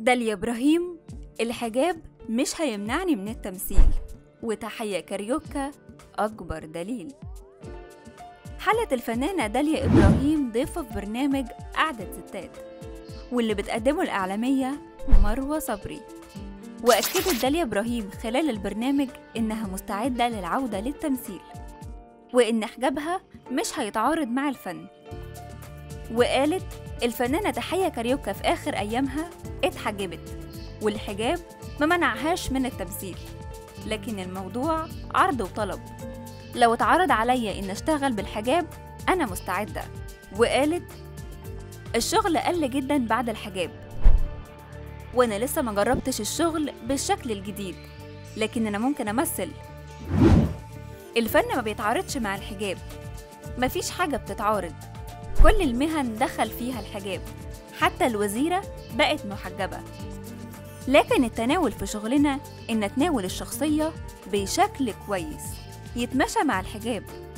داليا إبراهيم: الحجاب مش هيمنعني من التمثيل، وتحية كاريوكا أكبر دليل. حلت الفنانة داليا إبراهيم ضيفة في برنامج قعدة ستات، واللي بتقدمه الإعلامية مروة صبري. وأكدت داليا إبراهيم خلال البرنامج إنها مستعدة للعودة للتمثيل، وإن حجابها مش هيتعارض مع الفن. وقالت الفنانة تحية كاريوكا في آخر أيامها اتحجبت، والحجاب ما منعهاش من التمثيل، لكن الموضوع عرض وطلب. لو اتعرض عليا إن أشتغل بالحجاب أنا مستعدة. وقالت الشغل قل جدا بعد الحجاب، وأنا لسه ما جربتش الشغل بالشكل الجديد، لكن أنا ممكن أمثل. الفن ما بيتعارضش مع الحجاب، مفيش حاجة بتتعارض، كل المهن دخل فيها الحجاب، حتى الوزيرة بقت محجبة. لكن التناول في شغلنا إن نتناول الشخصية بشكل كويس يتماشى مع الحجاب.